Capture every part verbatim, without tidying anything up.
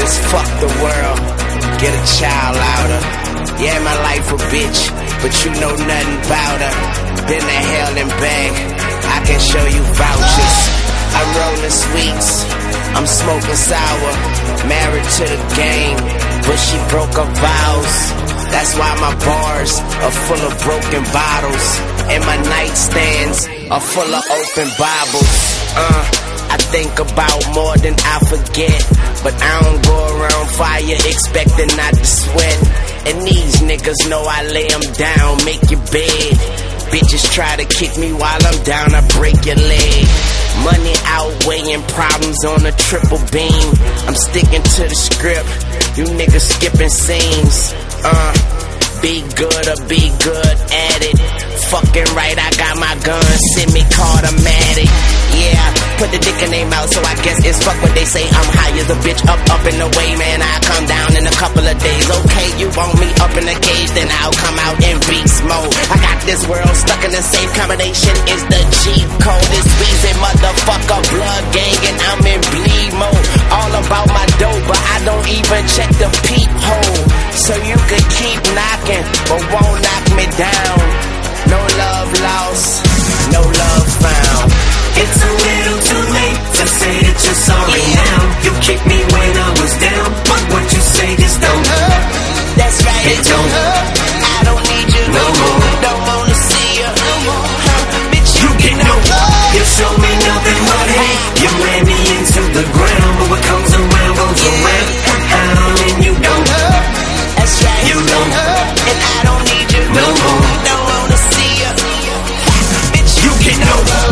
is fuck the world, get a child out her. Yeah, my life a bitch, but you know nothing about her. Been to hell and back, I can show you vouchers. I'm rolling sweets, I'm smoking sour. Married to the game, but she broke her vows. That's why my bars are full of broken bottles, and my nightstands are full of open Bibles. Uh, I think about more than I forget, but I don't go around fire expecting not to sweat. And these niggas know I lay them down, make your bed. Bitches try to kick me while I'm down, I break your leg. Money outweighing problems on a triple beam. I'm sticking to the script, you niggas skipping scenes. Uh, be good or be good at it. Fucking right, I got my gun, semi-caught, I'm at it. Yeah, put the dick in their mouth, so I guess it's fuck what they say. I'm high as a bitch, up, up and away, man. I come down in a couple of days. Okay, you want me up in the cage, then I'll come out in beast mode. I got this world stuck in the same combination. Is the G code, it's Weezy, motherfucker, blood gang, and I'm in bleed mode. All about my dough, but I don't even check the peephole. So you could keep knocking, but won't knock me down. No love lost, no love found. It's a little too late to say that you're sorry yeah. now. You kicked me when I was down, but what you say just don't hurt. That's right, it don't hurt. I don't need you no more. Don't wanna see you no more. Huh? Bitch, you, you get no love. You show me nothing but hate. You ran me into the ground, but what comes around goes yeah. around. And you don't hurt. That's right, you don't hurt. And I don't need you no more. Don't wanna see you. Bitch, you get no love.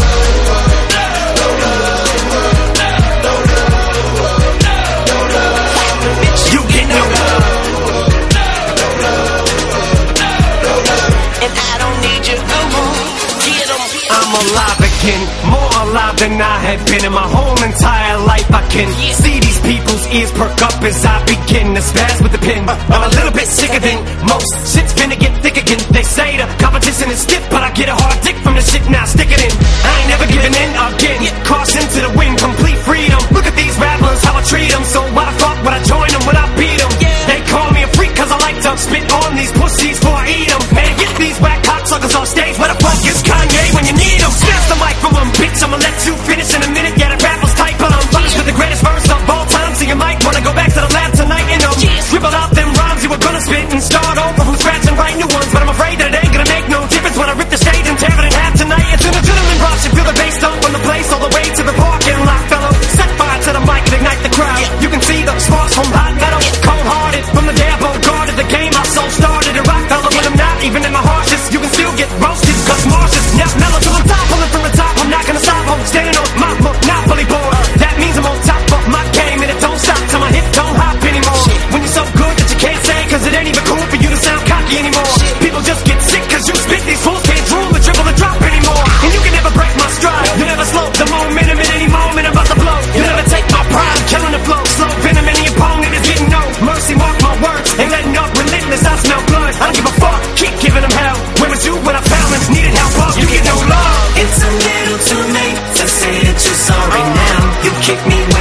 Alive again, more alive than I have been in my whole entire life. I can yeah. see these people's ears perk up as I begin to spaz with the pen. I'm a little bit sicker than most. Shit's finna get thick again. They say the competition is stiff, but I get a hard dick from the shit, now stick it in. I ain't never giving in again. Caution to the wind, complete freedom. Look at these rappers, how I treat them. So why the fuck would I join them when I beat them? Yeah. They call me a freak cause I like to spit on these pussies before I eat them. Man, get these whack cocksuckers off stage. Where the fuck is Kanye when you need him? Snatch the mic from him, bitch, I'ma let you finish in a minute. Yeah, the rappers tight, but I'm finished with the greatest verse of all time. So you might wanna go back to the lab tonight and um, yeah. scribble out them rhymes you were gonna spit and start over from scratch and write new ones. But I'm afraid that it ain't gonna make no difference when I rip the stage and tear it in half tonight. It's an adrenaline rush, you feel the bass dump from the place all the way to the parking lot, fellow. Set fire to the mic and ignite the crowd. Yeah. You can see the sparks from hot metal, yeah. cold-hearted from the day I guarded the game. I so started to rock, fellow, when I'm not even in my harshest. You can still get roasted, cause Marsh's now mellow to the top, pulling from the top. I'm not gonna stop, I'm standing on my monopoly board. That means I'm on top of my game, and it don't stop till my hip don't hop anymore. Shit. When you're so good that you can't say, cause it ain't even cool for you to sound cocky anymore. Shit. People just get sick cause you spit these fools can't drool or dribble or drop anymore. And you can never break my stride, you never slow the momentum in any moment I'm about to blow. You never take my pride, killing the flow, slow venom any opponent is getting no mercy. Mark my words, ain't letting up, relentless, I smell blood. I don't give a fuck, keep giving them hell. Where was you when I found and needed help? Up, you get no love. It's a little too late to say that you're sorry now. You kicked me